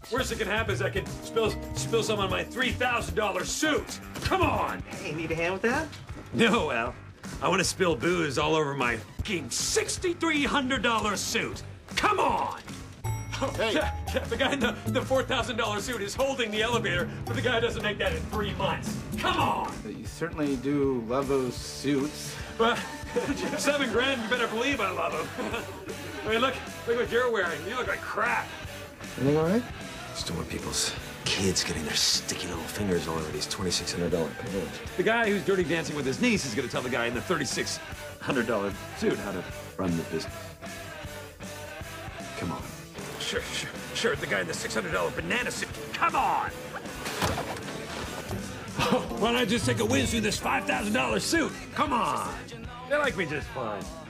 Worst that can happen is I can spill some on my $3,000 suit. Come on! Hey, need a hand with that? No, Al. I want to spill booze all over my fucking $6,300 suit. Come on! Hey. Yeah, the guy in the $4,000 suit is holding the elevator, but the guy doesn't make that in 3 months. Come on! You certainly do love those suits. Well, $7 grand, you better believe I love them. I mean, look what you're wearing. You look like crap. Everything all right? Just don't want people's kids getting their sticky little fingers all over these $2,600 pillows. The guy who's dirty dancing with his niece is going to tell the guy in the $3,600 suit how to run the business. Come on. Sure. The guy in the $600 banana suit. Come on! Why don't I just take a whiz through this $5,000 suit? Come on! They like me just fine.